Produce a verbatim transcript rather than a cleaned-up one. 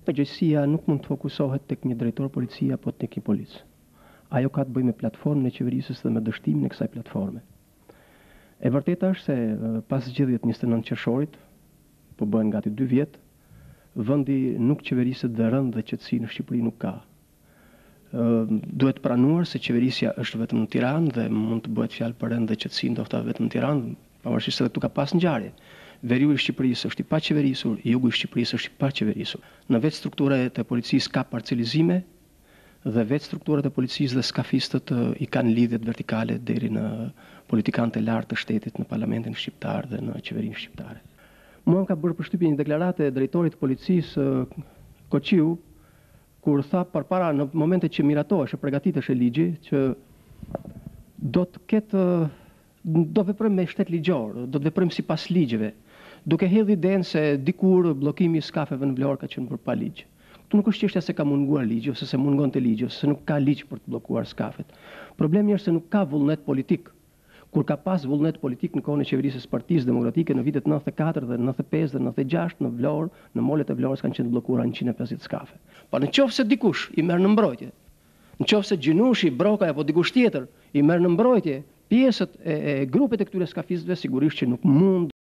Përgjegjësia nuk mund të fokusohet tek një drejtor policie apo tek një polic. Ajo ka të bëjë me platformën e qeverisës dhe me dështimin e kësaj platforme. E vërteta është se pas zgjedhjeve të njëzet e nëntë qershorit, po bëhen gati dy vjet, vendi nuk qeveriset dhe rënd dhe qetësi në Shqipëri nuk ka. Duhet pranuar se qeverisja është vetëm në Tiranë dhe mund të bëhet fjalë për rënd dhe qetësi ndoshta vetëm në Tiranë, pavarësisht se këtu ka pas ngjarje. Veriu i Shqipërisë është i paqeverisur, jugu i Shqipërisë është i paqeverisur. Në vetë strukturat e policisë ka parcelizime dhe vetë strukturat e policisë dhe skafistët i kanë lidhjet vertikale deri në politikanët e lartë të shtetit, në parlamentin shqiptar dhe në qeverinë shqiptare. Mua më ka bërë përshtypje një deklarate e drejtorit të policisë Koqiu, kur tha përpara në momente që miratohesh e përgatitesh e ligji që do të ketë do veprojmë me shtet ligjor, do të veprojmë sipas ligjeve, duke hedhur idenë se dikur bllokimi i skafeve në Vlorë ka qenë për pa ligj. Këtu nuk është çështja se ka munguar ligji ose se mungonte ligji ose se nuk ka ligj për të bllokuar skafet. Problemi është se nuk ka vullnet politik. Kur ka pas vullnet politik në kohën e qeverisë së Partisë Demokratike në vitet nëntëdhjetë e katër dhe nëntëdhjetë e pesë dhe nëntëdhjetë e gjashtë në Vlorë, në molet e Vlorës kanë qenë bllokuara njëqind e pesëdhjetë skafe. Pa në qoftë se dikush i merr në mbrojtje, në qoftë se Gjinushi, Broka apo dikush tjetër i merr në mbrojtje pjesët e, e grupet e këtyre skafistëve, sigurisht që nuk mund